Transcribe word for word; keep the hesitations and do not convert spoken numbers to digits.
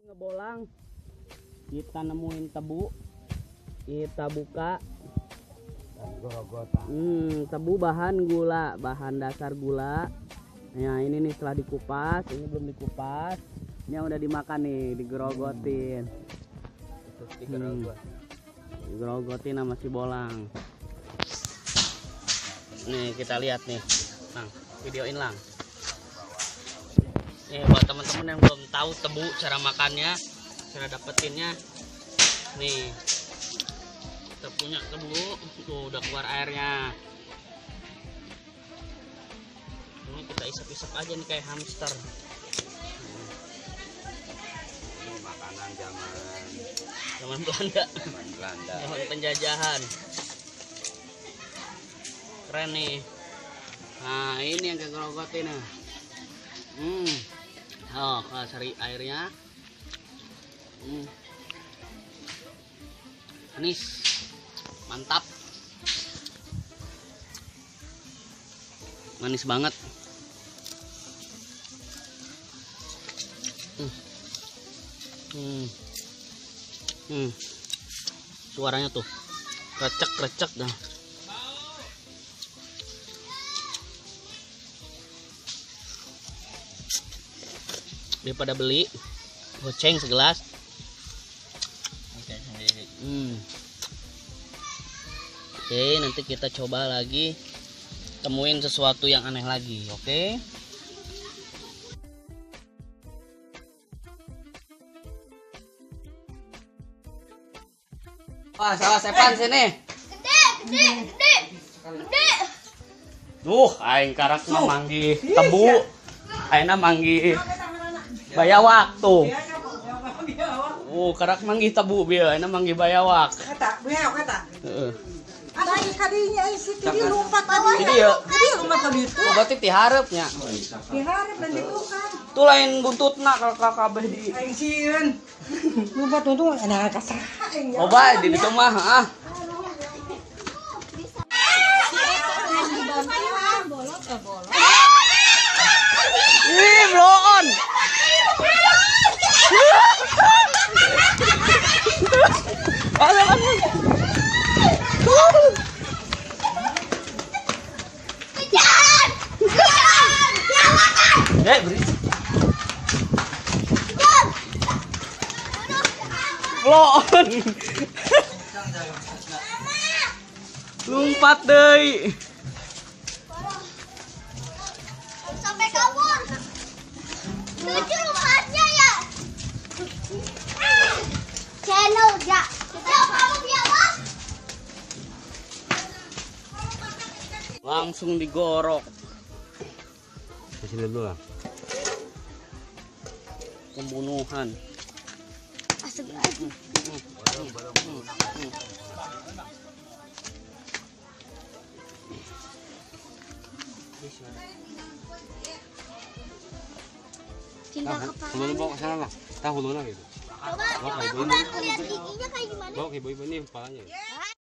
Ngebolang, kita nemuin tebu, kita buka. Hmm, tebu bahan gula, bahan dasar gula. Nah ini nih setelah dikupas, ini belum dikupas. Ini yang udah dimakan nih, digerogotin. Hmm. Digerogotin sama si bolang. Nih kita lihat nih, Lang, videoin Lang. Nih buat teman-teman yang belum tahu tebu cara makannya, cara dapetinnya, nih kita punya tebu, tuh udah keluar airnya. Ini kita isap-isap aja nih kayak hamster. Ini makanan zaman Zaman Belanda, zaman Belanda. zaman penjajahan. Keren nih. Nah ini yang kegerogotin nih. Hmm. Oh, cari airnya. Hmm. Manis. Mantap. Manis banget. Hmm. Hmm. Hmm. Suaranya tuh krecek-krecek dah. Daripada beli goceng segelas. Hmm. Oke, nanti kita coba lagi temuin sesuatu yang aneh lagi. Oke. Wah, salah Sepan sini. Gede, gede, gede, gede. Duh, aing karak mah manggi tebu. Aina manggi bayawak tuh. Oh, karak manggi tebu bieu, aina manggi bayawak. Kata, beau kata. Heeh. Ada kadinya si tadi lompat Jadi tadi. ya, Tadi lompat tadi itu. oh, berarti tiharepnya. Diharap dan ditukar. Tuh lain buntutna kalau kabeh di. Aing sieun. Lompat untung ada kasar. Coba di ditu mah, ah. Ih, bloon. Aduh, aduh. Eh, berisik. Bloon. Lompat deui. Sampai kabur. Lucu lompatnya ya. Channel ya. Kita kamu biawak. Langsung digorok. Di sini dulu lah. Pembunuhan. Astagfirullahaladzim. Cinta kepala. Hulu bawa ke sana lah. Tahu hulunya gitu. Coba, coba, coba lihat giginya kayak gimana. Bawa ke ibu-ibu ini kepalanya.